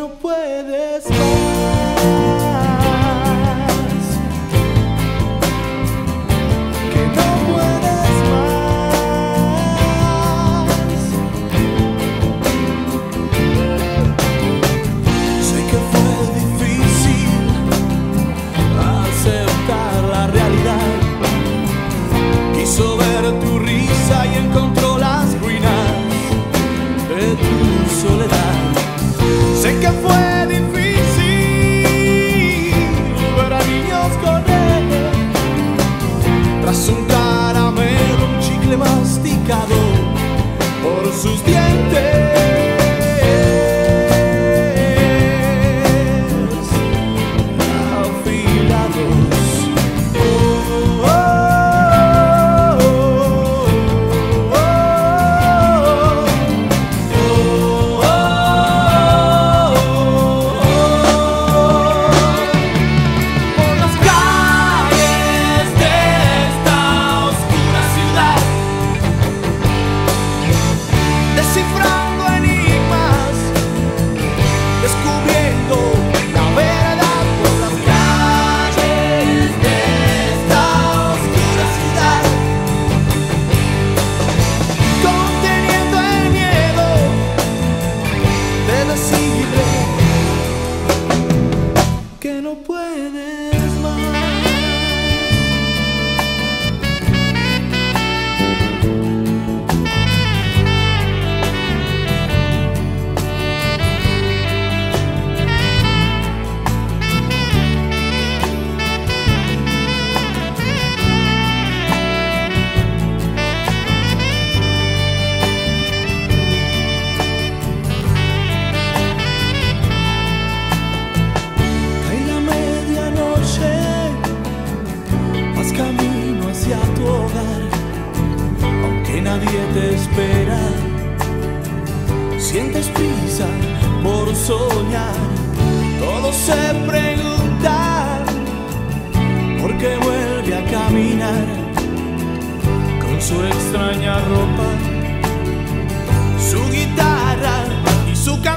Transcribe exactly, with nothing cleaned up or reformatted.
no puedes más, que no puedes más. Sé que fue difícil aceptar la realidad. Quiso ver tu risa y encontró las ruinas de tu soledad. Sé que fue difícil ver a niños correr tras un caramelo, un chicle masticado por sus dientes afilados. Oh, oh, descifrando enigmas, descubriendo la verdad por las calles de esta oscura ciudad, conteniendo el miedo de decirle que no puedes más. Camino hacia tu hogar, aunque nadie te espera. Sientes prisa por soñar, todos se preguntan por qué vuelve a caminar con su extraña ropa, su guitarra y su canción.